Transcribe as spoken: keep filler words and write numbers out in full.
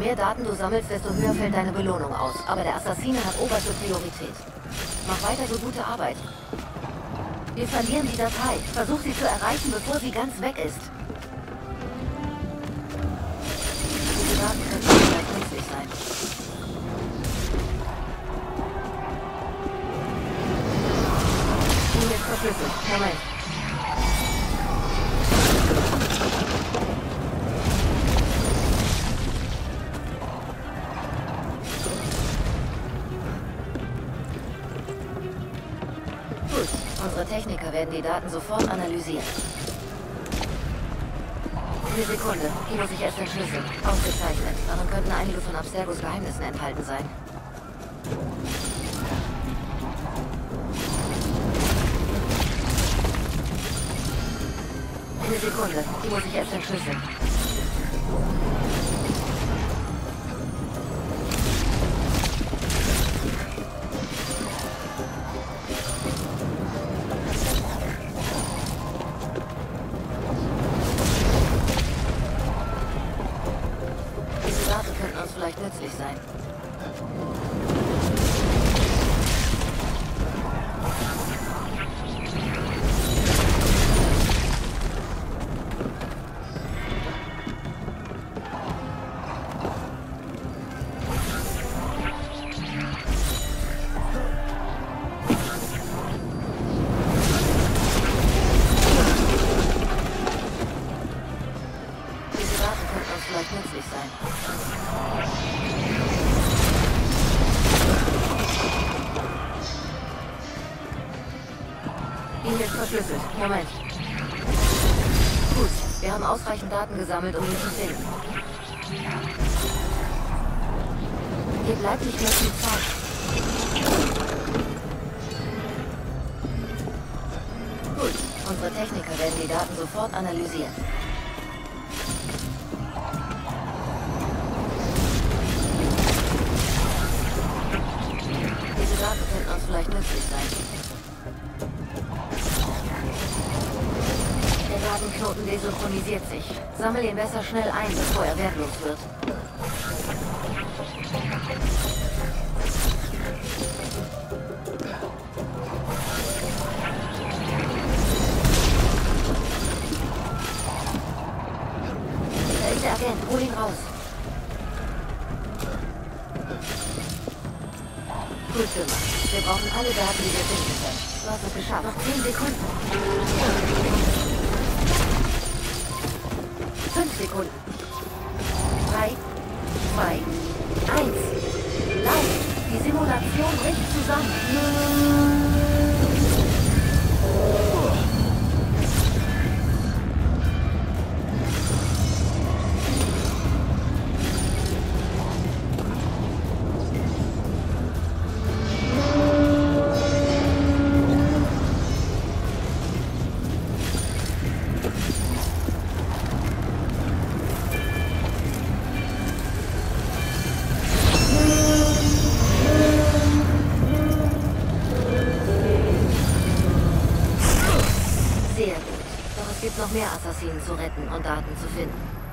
mehr Daten du sammelst, desto höher fällt deine Belohnung aus. Aber der Assassine hat oberste Priorität. Mach weiter so gute Arbeit. Wir verlieren die Datei. Versuch sie zu erreichen, bevor sie ganz weg ist. Diese Daten könnten vielleicht nützlich sein. Die jetzt verschlüsselt. Moment. Unsere Techniker werden die Daten sofort analysieren. Eine Sekunde. Die muss ich erst entschlüsseln. Ausgezeichnet. Darin könnten einige von Abstergos Geheimnissen enthalten sein. Eine Sekunde. Die muss ich erst entschlüsseln. Vielleicht nützlich sein. Diese Daten könnten uns vielleicht nützlich sein. Ihn jetzt verschlüsselt. Moment. Gut, wir haben ausreichend Daten gesammelt, um ihn zu finden. Hier bleibt nicht mehr viel Zeit. Gut, unsere Techniker werden die Daten sofort analysieren. Diese Daten könnten uns vielleicht nützlich sein. Der Datenknoten desynchronisiert sich. Sammel ihn besser schnell ein, bevor er wertlos wird. Da ist der Agent. Hol ihn raus. Gut gemacht. Wir brauchen alle Daten, die wir finden können. Du hast es geschafft. Noch zehn Sekunden. Fünf Sekunden. Drei, zwei, eins. Lauf! Die Simulation bricht zusammen. Sehr gut. Doch es gibt noch mehr Assassinen zu retten und Daten zu finden.